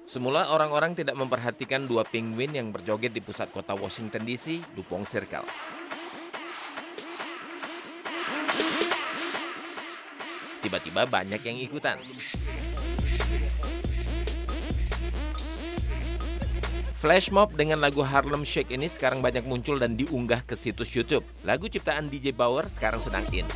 Semula orang-orang tidak memperhatikan dua penguin yang berjoget di pusat kota Washington DC, Dupont Circle. Tiba-tiba banyak yang ikutan. Flash mob dengan lagu Harlem Shake ini sekarang banyak muncul dan diunggah ke situs YouTube. Lagu ciptaan DJ Bauer sekarang sedang in.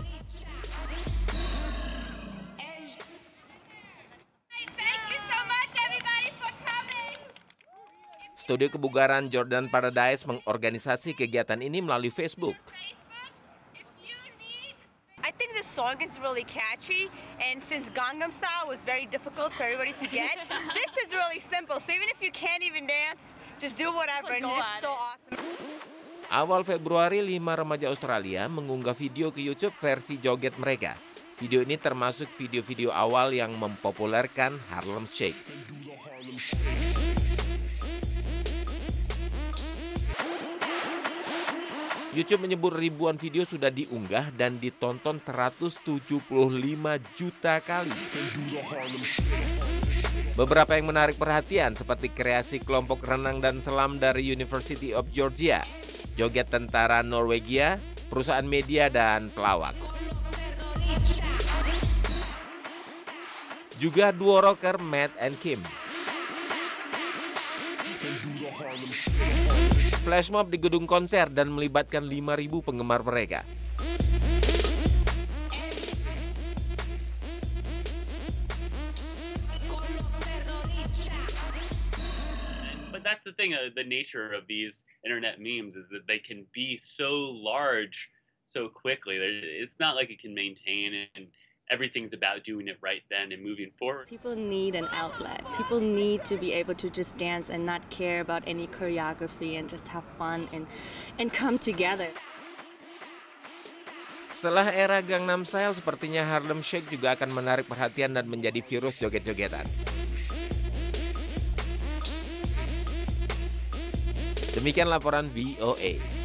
Studio kebugaran Jordan Paradise mengorganisasi kegiatan ini melalui Facebook. I think this song is really catchy, and since Gangnam Style was very difficult for everybody to get, this is really simple. So even if you can't even dance, just do whatever, and it's just so awesome. Awal Februari, 5 remaja Australia mengunggah video ke YouTube versi joget mereka. Video ini termasuk video-video awal yang mempopulerkan Harlem Shake. YouTube menyebut ribuan video sudah diunggah dan ditonton 175 juta kali. Beberapa yang menarik perhatian seperti kreasi kelompok renang dan selam dari University of Georgia, joget tentara Norwegia, perusahaan media, dan pelawak. Juga duo rocker Matt and Kim. Flash mob di gedung konser dan melibatkan 5.000 penggemar mereka. But that's the thing, the nature of these internet memes is that they can be so large so quickly. It's not like it can maintain, and everything's about doing it right then and moving forward. People need an outlet. People need to be able to just dance and not care about any choreography and just have fun and come together. Setelah era Gangnam Style, sepertinya Harlem Shake juga akan menarik perhatian dan menjadi virus joget-jogetan. Demikian laporan VOA.